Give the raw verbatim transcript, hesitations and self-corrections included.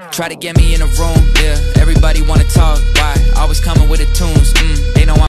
Try to get me in a room, yeah. Everybody wanna talk, why?